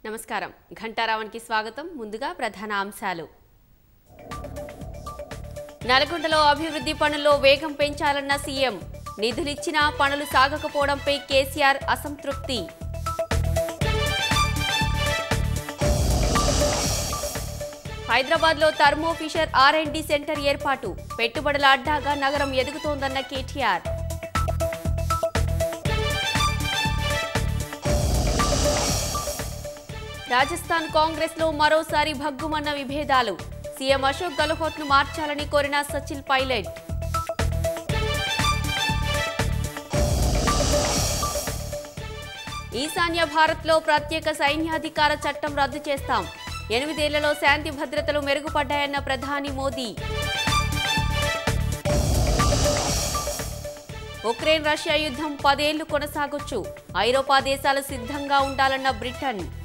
నమస్కారం ఘంటారావానికి స్వాగతం ముందుగా ప్రధాన అంశాలు నల్గొండలో అభివృద్ధి పనుల్లో వేగం పెంచాలన్న సీఎం నిధులిచ్చినా పనులు సాగకపోవడంపై కేసీఆర్ అసంతృప్తి హైదరాబాద్లో థర్మో ఫిషర్ R&D సెంటర్ ఏర్పాటు పెట్టుబడుల అడ్డాగా నగరం ఎదుగుతోందన్న కేటీఆర్ రాజస్థాన్ కాంగ్రెస్ లో మరోసారి భగ్గుమన్న విభేదాలు సీఎం అశోక్ గెహ్లోట్ ను మార్చాలని కోరిన సచిన్ పైలట్ ఈశాన్య భారత్ లో ప్రత్యేక సైన్యాధికార చట్టం రద్దు చేస్తాం 8 ఏళ్లలో శాంతి భద్రతలు మెరుగుపడ్డాయన్న ప్రధాని మోదీ ఉక్రెయిన్ రష్యా యుద్ధం 10 ఏళ్లు కొనసాగొచ్చు ఐరోపా దేశాలు సిద్ధంగా ఉండాలన్న బ్రిటన్